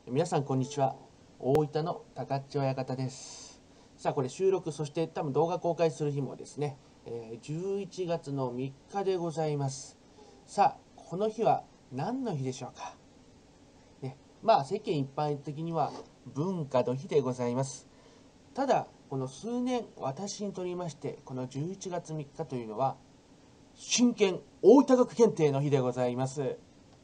皆さんこんにちは。大分の高千親方です。さあこれ収録、そして多分動画公開する日もですね、11月の3日でございます。さあこの日は何の日でしょうか。世間一般的には文化の日でございます。ただこの数年私にとりましてこの11月3日というのは真剣大分学検定の日でございます。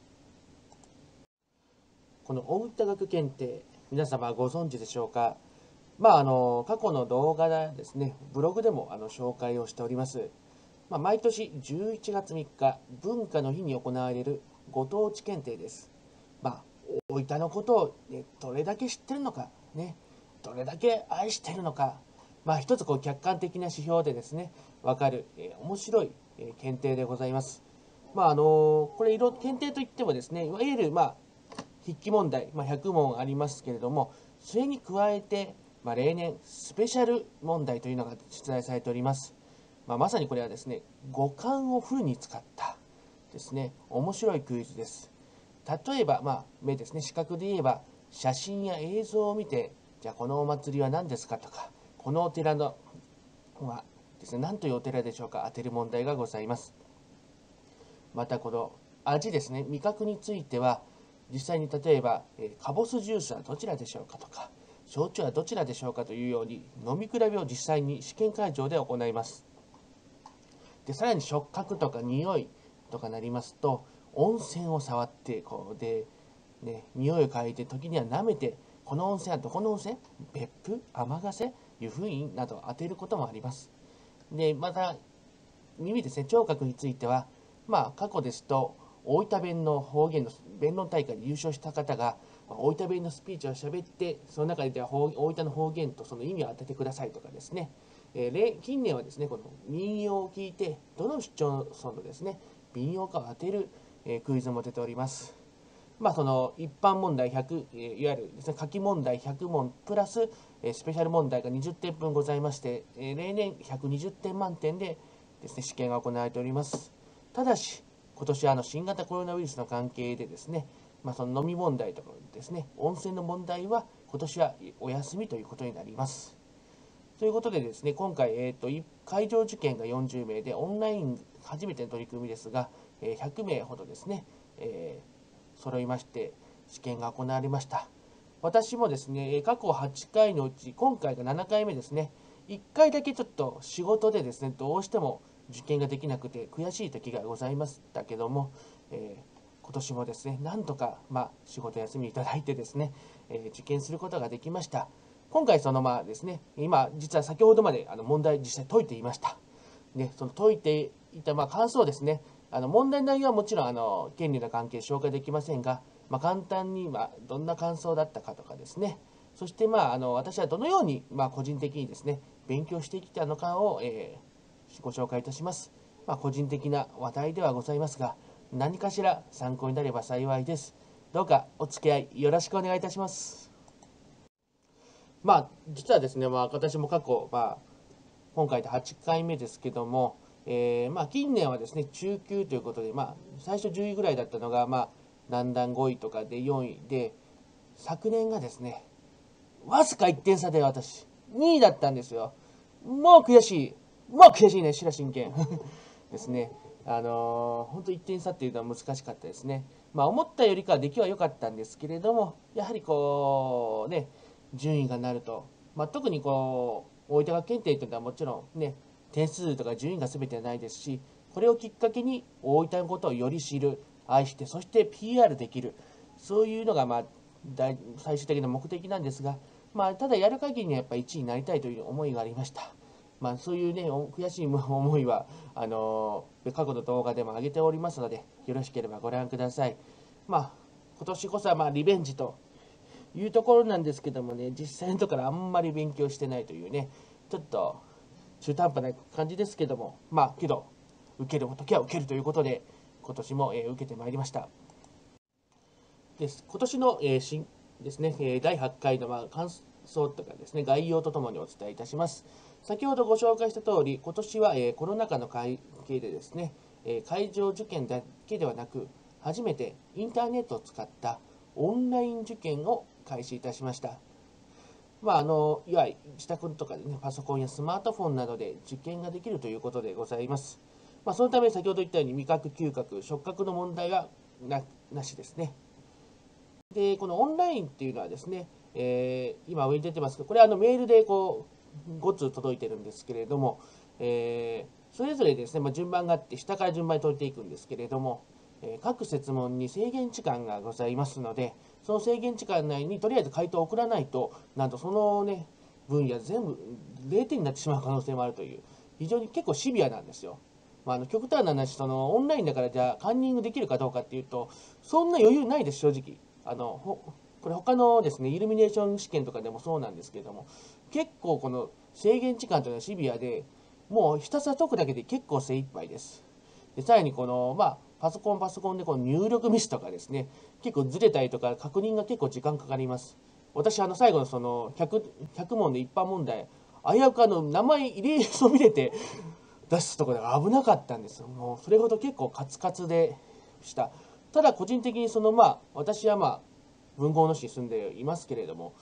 この大分学検定、皆様ご存知でしょうか。過去の動画でですね、ブログでも紹介をしております。毎年11月3日、文化の日に行われるご当地検定です。大分のことを、どれだけ知ってるのか、どれだけ愛しているのか、一つ客観的な指標でですね、わかる、面白い、検定でございます。これ検定といってもですね、いわゆる筆記問題、100問ありますけれども、それに加えて、例年スペシャル問題というのが出題されております。まさにこれはですね、五感をフルに使ったですね、面白いクイズです。例えば、目ですね、視覚で言えば、写真や映像を見て、じゃあこのお祭りは何ですかとか、このお寺のはですね、何というお寺でしょうか、当てる問題がございます。またこの味ですね、味覚については、実際に例えば、カボスジュースはどちらでしょうかとか、焼酎はどちらでしょうかというように、飲み比べを実際に試験会場で行います。で、さらに触覚とか匂いとかなりますと、温泉を触って、匂いを嗅いで、時には舐めて、この温泉はどこの温泉、別府、天ヶ瀬、湯布院などを当てることもあります。で、また、耳ですね、聴覚については、過去ですと、大分弁の方言の弁論大会で優勝した方が、大分弁のスピーチを喋って、その中で大分の方言とその意味を当ててくださいとかですね、近年はですね、この民謡を聞いて、どの市町村のですね、民謡かを当てる、クイズも出ております。その一般問題100、いわゆるですね、書き問題100問プラス、スペシャル問題が20点分ございまして、例年120点満点でですね、試験が行われております。ただし、今年は新型コロナウイルスの関係でですね、その飲み問題とかですね、温泉の問題は今年はお休みということになります。ということでですね、今回、会場受験が40名で、オンライン初めての取り組みですが、100名ほどですね、揃いまして、試験が行われました。私もですね、過去8回のうち、今回が7回目ですね、1回だけちょっと仕事でですね、どうしても受験ができなくて悔しい時がございましたけども、今年もですね、なんとか、仕事休みいただいてですね、受験することができました。今回ですね、今、実は先ほどまで問題実際解いていました。で、その解いていた感想ですね、問題内容はもちろん権利の関係紹介できませんが、簡単にどんな感想だったかとかですね、そして私はどのように個人的にですね、勉強してきたのかを、ご紹介いたします。個人的な話題ではございますが、何かしら参考になれば幸いです。どうかお付き合いよろしくお願いいたします。実はですね、私も過去、今回で8回目ですけども、近年はですね、中級ということで、最初10位ぐらいだったのが、だんだん5位とかで4位で、昨年がですね、わずか1点差で私、2位だったんですよ。もう悔しい。もう悔しいね、白真剣ですね。本当1点差っていうのは難しかったですね。思ったよりかは出来は良かったんですけれども、やはり順位がなると、特に大分学検定というのはもちろんね、点数とか順位が全てはないですし、これをきっかけに大分のことをより知る、愛して、そして PR できる、そういうのが最終的な目的なんですが、ただやる限りにはやっぱ1位になりたいという思いがありました。そういうね、悔しい思いは、過去の動画でも上げておりますので、よろしければご覧ください。今年こそはリベンジというところなんですけどもね、実際のところあんまり勉強してないというね、ちょっと中途半端な感じですけども、けど、受けるときは受けるということで、今年も、受けてまいりました。今年の、新ですね、第8回の感想とかですね、概要とともにお伝えいたします。先ほどご紹介した通り、今年は、コロナ禍の関係でですね、会場受験だけではなく、初めてインターネットを使ったオンライン受験を開始いたしました。いわゆる自宅とかでね、パソコンやスマートフォンなどで受験ができるということでございます。そのため、先ほど言ったように味覚、嗅覚、触覚の問題はなしですね。で、このオンラインっていうのはですね、今上に出てますけど、これはメールで5通届いてるんですけれども、それぞれですね、順番があって、下から順番に解いていくんですけれども、各設問に制限時間がございますので、その制限時間内にとりあえず回答を送らないと、なんとそのね、分野全部0点になってしまう可能性もあるという、非常に結構シビアなんですよ。極端な話、オンラインだからじゃあカンニングできるかどうかっていうと、そんな余裕ないです、正直。これ他のですね、イルミネーション試験とかでもそうなんですけれども、結構この制限時間というのはシビアで、もうひたすら解くだけで結構精一杯です。で、さらにパソコンでこの入力ミスとかですね、結構ずれたりとか確認が結構時間かかります。私、最後のその100問で一般問題、危うく名前入れそびれて出すところが危なかったんですよ。もうそれほど結構カツカツでした。ただ個人的に私は文豪の市に住んでいますけれども、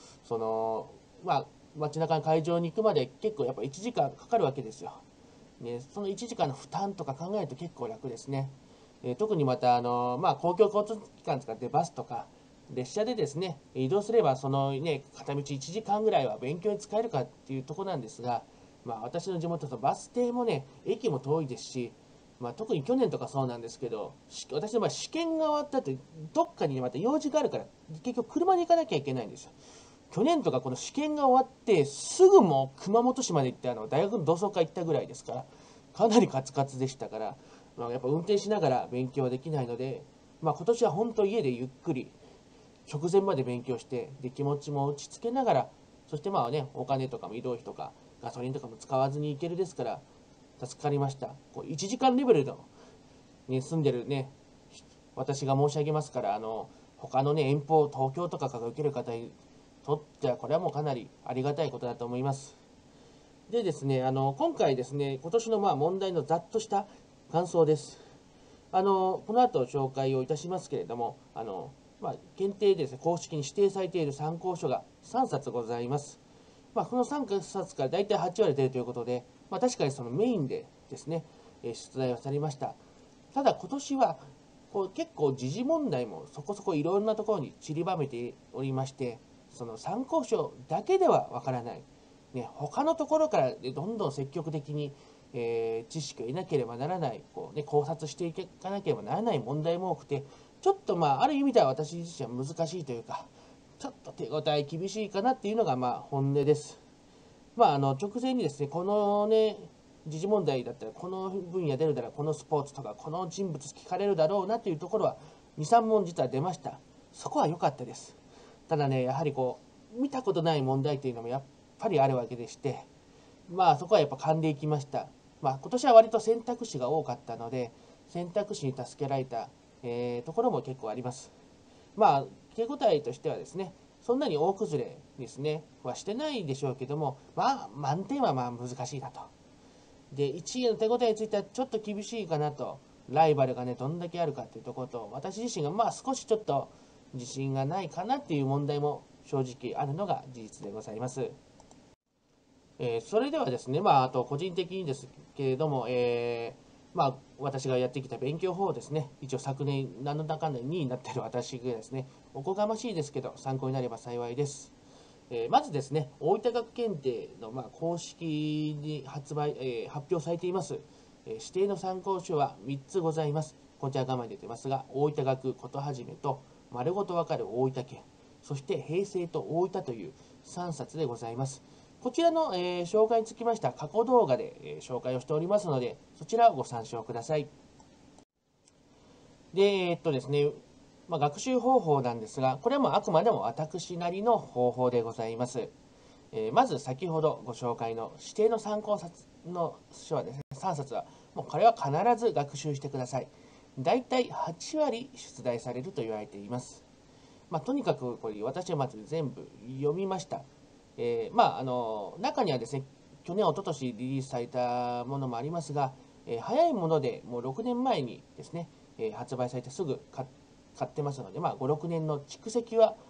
街中の会場に行くまで結構やっぱ1時間かかるわけですよ。ね、その1時間の負担とか考えると結構楽ですね。特にまた公共交通機関使ってバスとか列車でですね、移動すればそのね、片道1時間ぐらいは勉強に使えるかっていうところなんですが、私の地元のバス停もね、駅も遠いですし、特に去年とかそうなんですけど、私の場合試験が終わったってどっかにまた用事があるから、結局車で行かなきゃいけないんですよ。去年とかこの試験が終わってすぐもう熊本市まで行って大学の同窓会行ったぐらいですから、かなりカツカツでしたから、やっぱ運転しながら勉強はできないので、今年は本当家でゆっくり直前まで勉強して、で気持ちも落ち着けながら、そしてお金とかも移動費とかガソリンとかも使わずに行けるですから助かりました。1時間レベルの、ね、住んでるね、私が申し上げますから、他のね、遠方、東京とかから受ける方にとっては、これはもうかなりありがたいことだと思います。でですね、今回ですね、今年の問題のざっとした感想です。この後紹介をいたしますけれども、検定でですね、公式に指定されている参考書が3冊ございます。この3冊から大体8割出るということで、確かにそのメインでですね、出題をされました。ただ今年は結構時事問題もそこそこいろんなところに散りばめておりまして、その参考書だけではわからない、ね、他のところからどんどん積極的に、知識を得なければならない、考察していかなければならない問題も多くて、ちょっとある意味では私自身は難しいというか、ちょっと手応え厳しいかなっていうのが本音です。直前にですね、このね、時事問題だったら、この分野出るだろう、このスポーツとか、この人物聞かれるだろうなというところは、2、3問実は出ました。そこは良かったです。ただね、やはり見たことない問題というのもやっぱりあるわけでして、そこはやっぱ噛んでいきました。今年は割と選択肢が多かったので、選択肢に助けられた、ところも結構あります。手応えとしてはですね、そんなに大崩れですね、はしてないでしょうけども、満点は難しいなと。で、1位の手応えについてはちょっと厳しいかなと。ライバルがね、どんだけあるかっていうところと、私自身が少しちょっと自信がないかなっていう問題も正直あるのが事実でございます。それではですね、あと個人的にですけれども、私がやってきた勉強法をですね、一応昨年、何だかんだ2位になっている私がですね、おこがましいですけど、参考になれば幸いです。まずですね、大分学検定の公式に発表されています、指定の参考書は3つございます。こちら画面に出てますが、大分学ことはじめと、丸ごとわかる大分県、そして平成と大分という3冊でございます。こちらの、紹介につきましては過去動画で、紹介をしておりますので、そちらをご参照ください。で、ですね、学習方法なんですが、これはあくまでも私なりの方法でございます。まず先ほどご紹介の指定の参考の書はですね、3冊は、もうこれは必ず学習してください。だいたい8割出題されると言われています。とにかくこれ私はまず全部読みました。中にはですね、去年、一昨年リリースされたものもありますが、早いものでもう6年前にですね、発売されてすぐ買ってますので、5、6年の蓄積は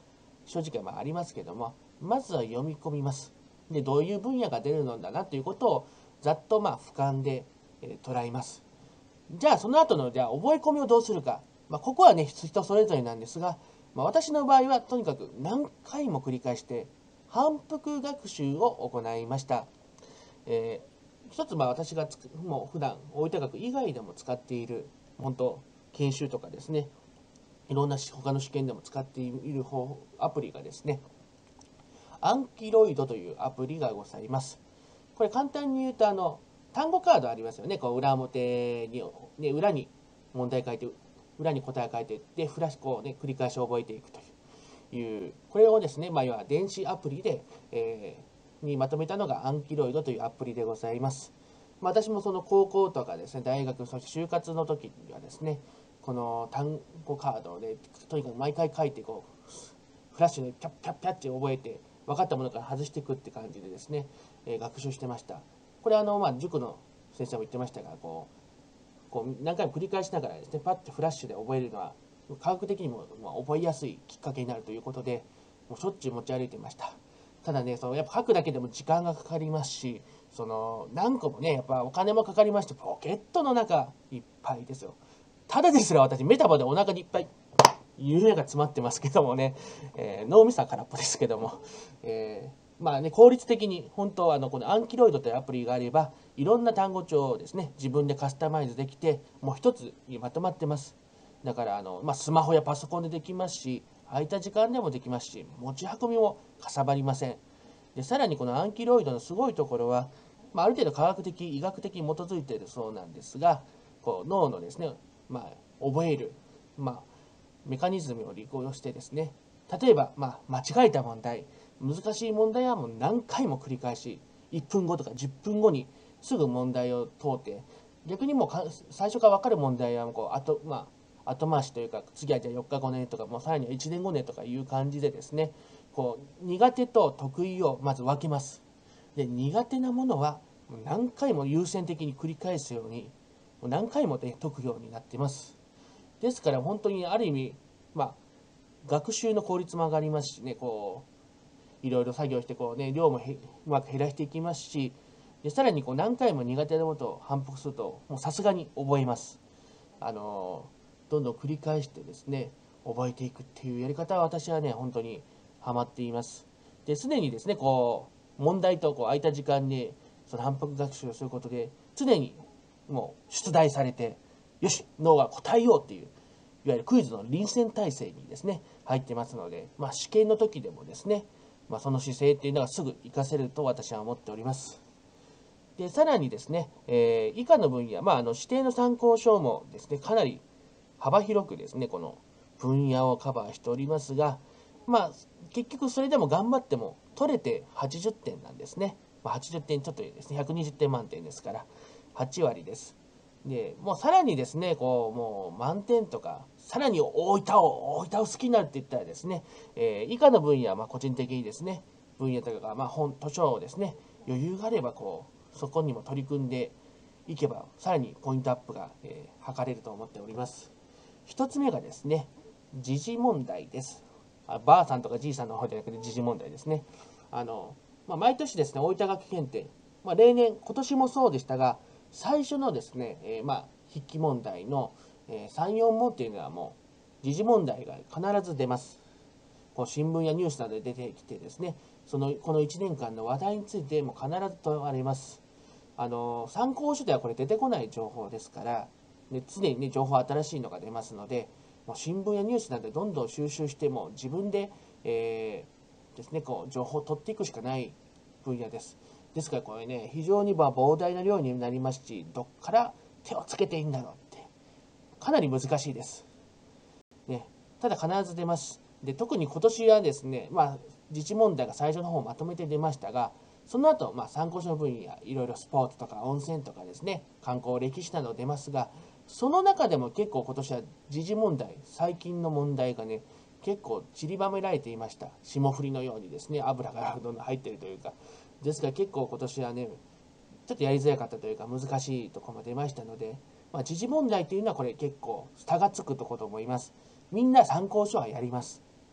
正直ありますけども、まずは読み込みます。で、どういう分野が出るのだなということをざっと俯瞰で捉えます。じゃあその後の覚え込みをどうするか、ここはね人それぞれなんですが、私の場合はとにかく何回も繰り返して反復学習を行いました。一つ私がもう普段大分学以外でも使っている本当研修とかですね、いろんな他の試験でも使っているアプリがですね、アンキロイドというアプリがございます。これ簡単に言うと単語カードありますよね。こう裏表に、ね、裏に問題書いて、裏に答え書いていって、フラッシュ繰り返し覚えていくという、これをですね、要は電子アプリで、にまとめたのがアンキロイドというアプリでございます。私もその高校とかですね、大学、そして就活の時にはですね、この単語カードで、とにかく毎回書いてフラッシュでピャッピャッピャッって覚えて、分かったものから外していくって感じでですね、学習してました。これ塾の先生も言ってましたが、何回も繰り返しながらですね、パッてフラッシュで覚えるのは、科学的にも覚えやすいきっかけになるということで、もうしょっちゅう持ち歩いてました。ただね、やっぱ書くだけでも時間がかかりますし、何個もね、やっぱお金もかかりまして、ポケットの中いっぱいですよ。ただですら私、メタボでお腹にいっぱい、夢が詰まってますけどもね、脳みそは空っぽですけども、効率的に、本当はこのアンキロイドというアプリがあれば、いろんな単語帳をですね、自分でカスタマイズできて、もう一つにまとまってます。だからスマホやパソコンでできますし、空いた時間でもできますし、持ち運びもかさばりません。で、さらにこのアンキロイドのすごいところは、ある程度科学的、医学的に基づいているそうなんですが、脳のですね、覚える、メカニズムを利用してですね、例えば、間違えた問題、難しい問題はもう何回も繰り返し、1分後とか10分後にすぐ問題を通って、逆にもう最初から分かる問題は後回しというか、次はじゃあ4日後ねとか、もうさらには1年後ねとかいう感じでですね、苦手と得意をまず分けます。で、苦手なものは何回も優先的に繰り返すように、何回も、解くようになっています。ですから本当にある意味、学習の効率も上がりますしね、いろいろ作業して量もうまく減らしていきますし、でさらに何回も苦手なことを反復すると、もうさすがに覚えます。どんどん繰り返してですね、覚えていくっていうやり方は私はね、本当にハマっています。で、常にですね、問題と空いた時間にその反復学習をすることで、常にもう出題されて、よし、脳が答えようっていう、いわゆるクイズの臨戦態勢にですね、入ってますので、試験の時でもですね、その姿勢っていうのがすぐ活かせると私は思っております。で、さらにですね、以下の分野、指定の参考書もですね、かなり幅広くですね、この分野をカバーしておりますが、結局それでも頑張っても取れて80点なんですね。80点ちょっとですね、120点満点ですから、8割です。で、もうさらにですね、もう満点とか、さらに大分を好きになるって言ったらですね、以下の分野は個人的にですね、分野とか、図書をですね、余裕があればそこにも取り組んでいけば、さらにポイントアップが、図れると思っております。一つ目がですね、時事問題です。ばあさんとかじいさんの方じゃなくて時事問題ですね。毎年ですね、大分学検定、例年、今年もそうでしたが、最初のですね、筆記問題の、3、4問っていうのはもう、時事問題が必ず出ます。新聞やニュースなどで出てきてですね、この1年間の話題についても必ず問われます。参考書ではこれ出てこない情報ですから、常にね、情報新しいのが出ますので、もう新聞やニュースなどでどんどん収集しても自分で、ですね、情報を取っていくしかない分野です。ですからこれね、非常に膨大な量になりますし、どっから手をつけていいんだろうって、かなり難しいです。ね、ただ必ず出ます。で、特に今年はですね、自治問題が最初の方まとめて出ましたが、その後、参考書の分野、いろいろスポーツとか温泉とかですね、観光、歴史など出ますが、その中でも結構今年は時事問題、最近の問題がね、結構散りばめられていました。霜降りのようにですね、油がどんどん入っているというか。ですから結構今年はね、ちょっとやりづらかったというか難しいところも出ましたので、時事問題というのはこれ結構差がつくところと思います。みんな参考書はやります。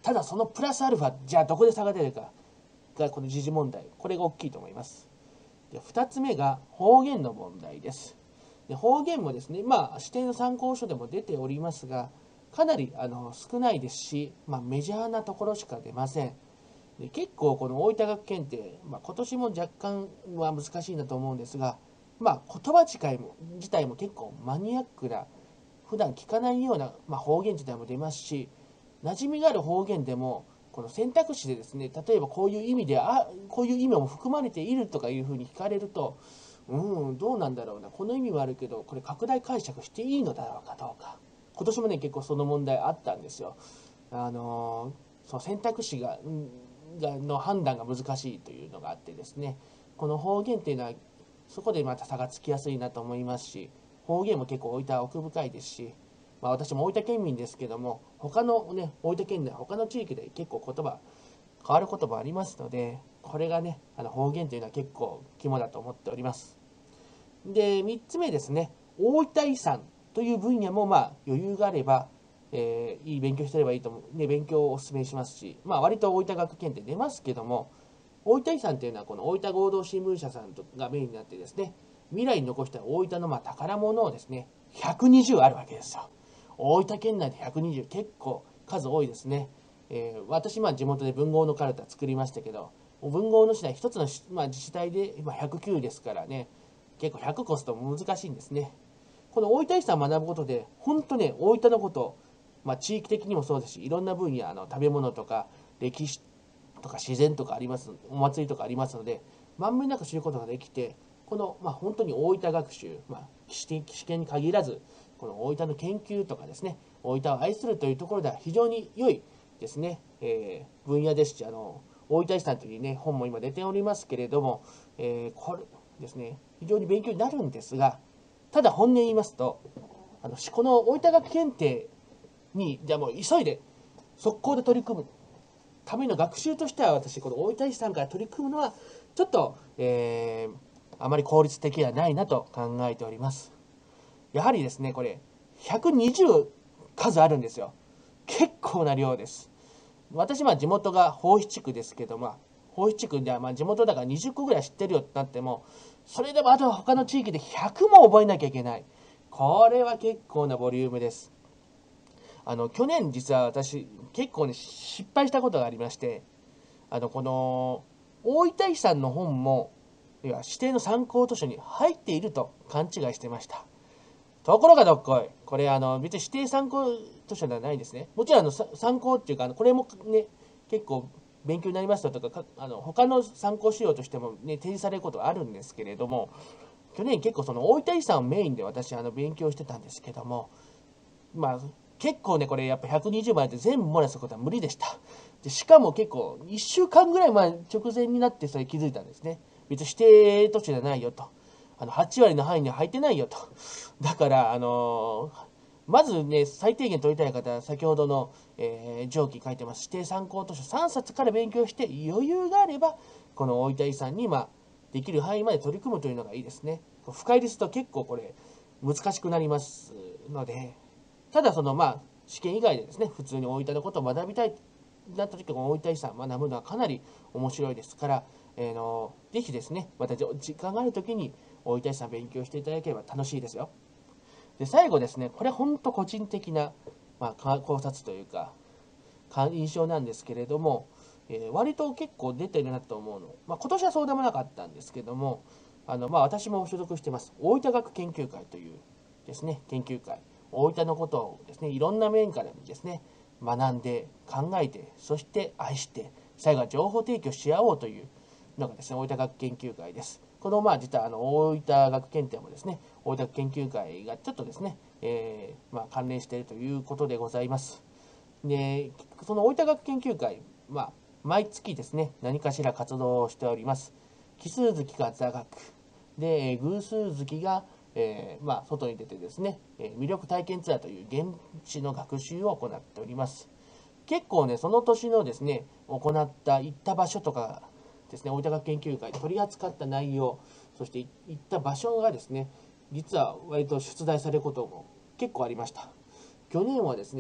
ただそのプラスアルファ、じゃあどこで差が出るかがこの時事問題、これが大きいと思います。で2つ目が方言の問題です。で方言もですね、指定の参考書でも出ておりますが、かなり少ないですし、メジャーなところしか出ません。で結構この大分学検定、今年も若干は難しいなと思うんですが、言葉自体も結構マニアックな、普段聞かないような、方言自体も出ますし、馴染みがある方言でも、この選択肢でですね、例えばこういう意味で、こういう意味も含まれているとかいうふうに聞かれると、どうなんだろうな、この意味はあるけど、これ拡大解釈していいのだろうかどうか。今年もね、結構その問題あったんですよ。そう選択肢の判断が難しいというのがあってですね、この方言っていうのは、そこでまた差がつきやすいなと思いますし、方言も結構大分は奥深いですし、私も大分県民ですけども、他のね、大分県内、他の地域で結構変わる言葉ありますので、これがね、方言というのは結構肝だと思っております。で、3つ目ですね、大分遺産という分野も余裕があれば、いい勉強してればいいと思う、ね、勉強をお勧めしますし、割と大分学検定出ますけども、大分遺産というのはこの大分合同新聞社さんがメインになってですね、未来に残した大分の宝物をですね、120あるわけですよ。大分県内で120、結構数多いですね。私、地元で文豪のカルタ作りましたけど、文豪の市内一つの、自治体で今109ですからね、結構100越すと難しいんですね。この大分遺産を学ぶことで、本当ね、大分のこと、地域的にもそうですし、いろんな分野、食べ物とか歴史とか自然とかあります、お祭りとかありますので、まんべんなく知ることができて、この、本当に大分学習、試験に限らず、この大分の研究とかですね、大分を愛するというところでは非常に良いですね、分野ですし、大分遺産というね、本も今出ておりますけれども、これですね、非常に勉強になるんですが、ただ本音言いますと、この大分学検定に、じゃあもう急いで、速攻で取り組むための学習としては、私、この大分市さんから取り組むのは、ちょっと、あまり効率的ではないなと考えております。やはりですね、これ、120数あるんですよ。結構な量です。私、地元が宝石地区ですけど、宝石地区では地元だから20個ぐらい知ってるよってなっても、それでもあとは他の地域で100も覚えなきゃいけない。これは結構なボリュームです。去年実は私、結構ね、失敗したことがありまして、この、大分遺産の本も、指定の参考図書に入っていると勘違いしてました。ところがどっこい。これ、別に指定参考図書ではないんですね。もちろん、参考っていうか、これもね、結構勉強になりましたとか、他の参考資料としてもね、提示されることはあるんですけれども、去年結構その大分遺産をメインで私、勉強してたんですけども、まあ、結構ね、これやっぱ120枚で全部漏らすことは無理でした。でしかも結構、1週間ぐらい前、直前になってそれ気づいたんですね。別に指定図書じゃないよと。8割の範囲には入ってないよと。だから、まずね、最低限取りたい方は、先ほどの、上記書いてます。指定参考図書3冊から勉強して、余裕があれば、この大分遺産に、できる範囲まで取り組むというのがいいですね。深入りすると結構これ、難しくなりますので、ただ試験以外でですね、普通に大分のことを学びたいとなった時は、大分遺産を学ぶのはかなり面白いですから、ぜひですね、また時間がある時に大分遺産を勉強していただければ楽しいですよ。で、最後ですね、これ本当個人的な、考察というか、印象なんですけれども、割と結構出てるなと思うの。今年はそうでもなかったんですけども、私も所属してます、大分学研究会というですね、研究会。大分のことをですね、いろんな面からですね、学んで、考えて、そして愛して、最後は情報提供し合おうというのがですね、大分学研究会です。この実は大分学検定もですね、大分研究会がちょっとですね、関連しているということでございます。で、その大分学研究会、毎月ですね、何かしら活動をしております。奇数月が座学、で、偶数月が、外に出てですね、魅力体験ツアーという現地の学習を行っております。結構ね、その年のですね、行った場所とかですね、大分学研究会で取り扱った内容、そして行った場所がですね、実は割と出題されることも結構ありました。去年はですね、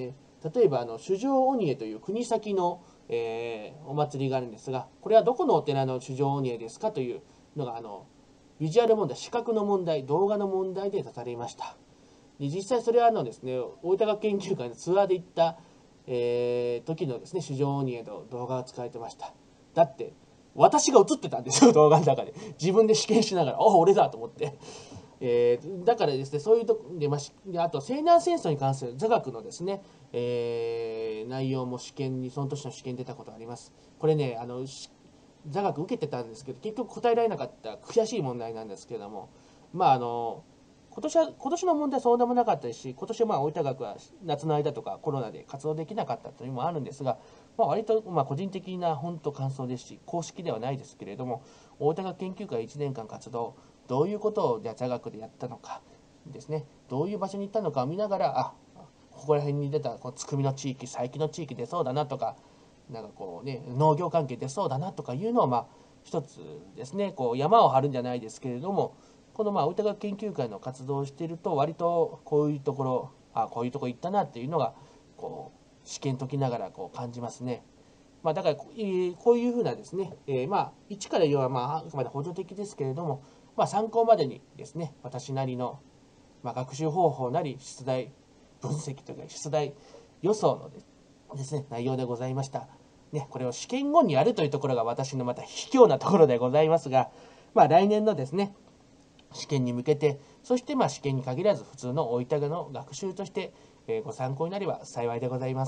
例えば主上鬼江という国先の、お祭りがあるんですが、これはどこのお寺の主上鬼江ですかというのがビジュアル問題、視覚の問題、動画の問題で出されました。で実際それはですね、大分学研究会のツアーで行った、時のですね、主上鬼江の動画が使われてました。だって、私が映ってたんですよ、動画の中で。自分で試験しながら、俺だと思って。だからですね、そういうとこで、あと西南戦争に関する座学のですね、内容も試験に、その年の試験に出たことがあります。これね、座学受けてたんですけど、結局答えられなかった悔しい問題なんですけれども、今年の問題はそうでもなかったですし、今年は大分学は夏の間とかコロナで活動できなかったというのもあるんですが、割と個人的な本当感想ですし、公式ではないですけれども、大分学研究会1年間活動、どういうことを座学でやったのかですね、どういう場所に行ったのかを見ながら、ここら辺に出たこのつくみの地域、佐伯の地域出そうだなとか、農業関係出そうだなとかいうのを一つですね、山を張るんじゃないですけれども、この大分学研究会の活動をしていると、割とこういうところ、こういうところ行ったなっていうのが試験解きながら感じますね。だからこういうふうなですね、1から4はあくまで補助的ですけれども、参考までにですね、私なりの学習方法なり出題分析というか出題予想のですね、内容でございました。ね、これを試験後にやるというところが私のまた卑怯なところでございますが、来年のですね、試験に向けて、そして試験に限らず普通の大分の学習として、ご参考になれば幸いでございます。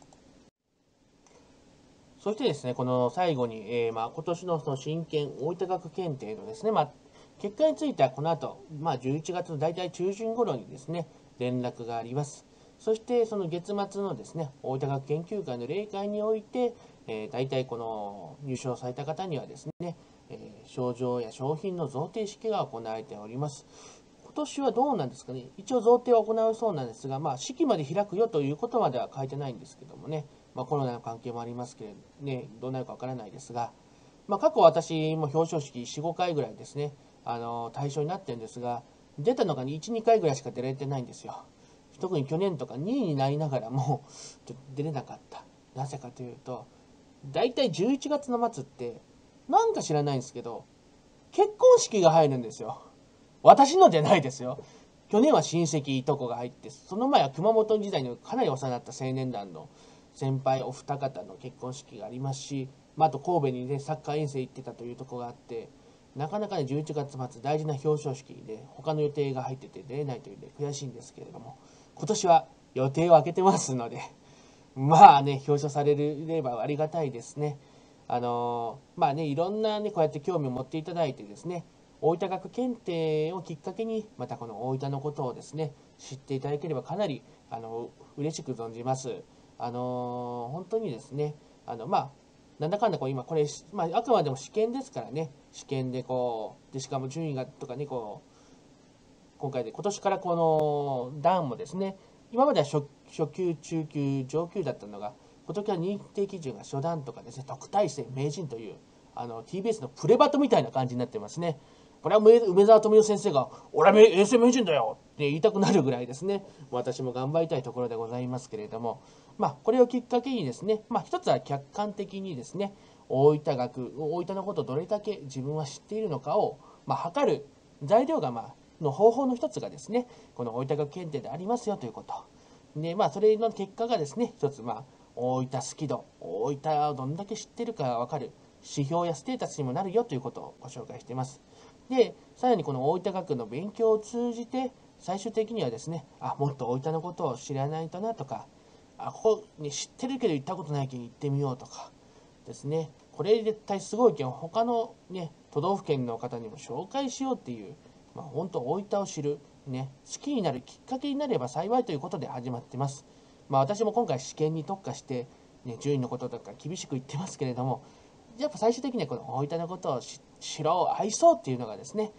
そしてですね、この最後に、今年のその新検大分学検定のですね、結果についてはこの後、11月の大体中旬頃にですね、連絡があります。そしてその月末のですね、大分学研究会の例会において、大体この入賞された方にはですね、賞状や商品の贈呈式が行われております。今年はどうなんですかね、一応贈呈を行うそうなんですが、式まで開くよということまでは書いてないんですけどもね、コロナの関係もありますけれどね、どうなるかわからないですが、過去私も表彰式4、5回ぐらいですね、対象になってるんですが、出たのが1、2回ぐらいしか出られてないんですよ。特に去年とか2位になりながらもちょっと出れなかった。なぜかというと、大体11月の末って、なんか知らないんですけど、結婚式が入るんですよ。私のじゃないですよ。去年は親戚いとこが入って、その前は熊本時代にかなり幼なった青年団の先輩お二方の結婚式がありますし、あと神戸にね、サッカー遠征行ってたというところがあって、なかなかね、11月末大事な表彰式で他の予定が入ってて出れないというので悔しいんですけれども、今年は予定を空けてますので、表彰されればありがたいですね。いろんなね、こうやって興味を持っていただいてですね、大分学検定をきっかけに、またこの大分のことをですね、知っていただければかなり、嬉しく存じます。本当にですね、なんだかんだ今これ、あくまでも試験ですからね、試験でで、しかも順位がとかね、今回で、今年からこの段もですね、今までは初級、中級、上級だったのが、今年は認定基準が初段とかですね、特待生、名人という、TBS のプレバトみたいな感じになってますね。これは梅沢富美男先生が、俺は永世名人だよって言いたくなるぐらいですね、私も頑張りたいところでございますけれども、これをきっかけにですね、一つは客観的にですね、大分のことをどれだけ自分は知っているのかを、測る材料が、の方法の一つがですね、この大分学検定でありますよということ。で、それの結果がですね、一つ、大分好き度、大分をどんだけ知ってるかわかる指標やステータスにもなるよということをご紹介しています。で、さらにこの大分学の勉強を通じて、最終的にはですね、もっと大分のことを知らないとなとか、ここに知ってるけど行ったことないけど行ってみようとかですね、これ絶対すごいけん、他のね、都道府県の方にも紹介しようっていう、本当大分を知る、ね、好きになるきっかけになれば幸いということで始まってます。私も今回試験に特化して、ね、順位のこととか厳しく言ってますけれども、やっぱ最終的にはこの大分のことを知ろう、愛そうっていうのがですね、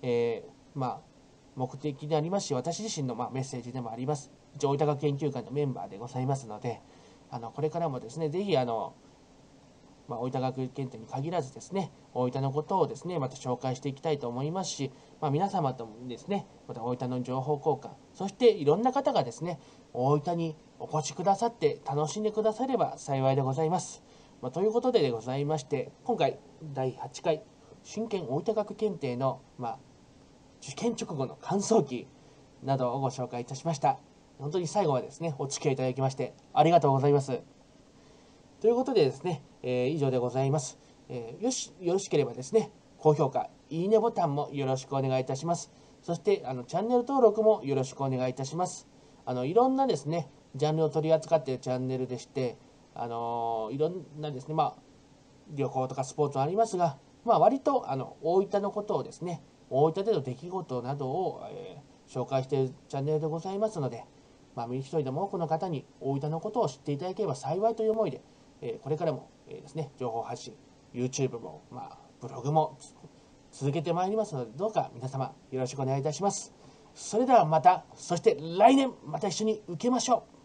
目的でありますし、私自身のメッセージでもあります。一応大分学研究会のメンバーでございますので、これからもですね、ぜひ大分学検定に限らずですね、大分のことをですね、また紹介していきたいと思いますし、皆様ともですね、また大分の情報交換、そしていろんな方がですね、大分にお越しくださって楽しんでくだされば幸いでございます。ということでございまして、今回第8回真剣大分学検定の、受験直後の感想記などをご紹介いたしました。本当に最後までですね、お付き合いいただきましてありがとうございます。ということでですね、以上でございます。よろしければですね、高評価、いいねボタンもよろしくお願いいたします。そしてチャンネル登録もよろしくお願いいたします。いろんなですね、ジャンルを取り扱っているチャンネルでして、いろんなですね、旅行とかスポーツはありますが、割と大分のことをですね、大分での出来事などを、紹介しているチャンネルでございますので、一人でも多くの方に大分のことを知っていただければ幸いという思いで、これからも、ですね、情報発信、YouTube も、ブログも続けてまいりますので、どうか皆様よろしくお願いいたします。それではまた、そして来年また一緒に受けましょう。